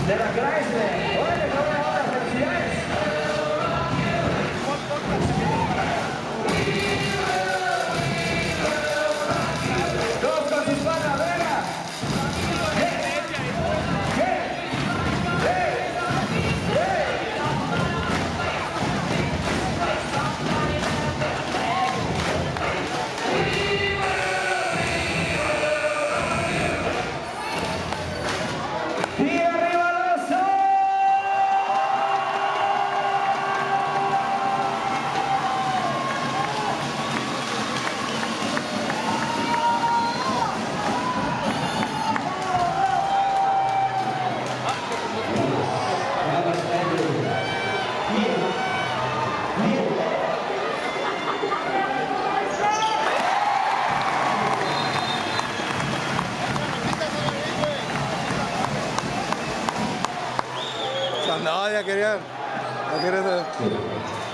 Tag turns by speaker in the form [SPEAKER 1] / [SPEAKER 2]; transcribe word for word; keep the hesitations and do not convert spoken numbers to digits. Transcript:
[SPEAKER 1] de la Chrysler. Oye, qué buena hora, felicidades. Dos con sus patas, venga. Y arriba los ojos.
[SPEAKER 2] No, ya querían. Ya querían.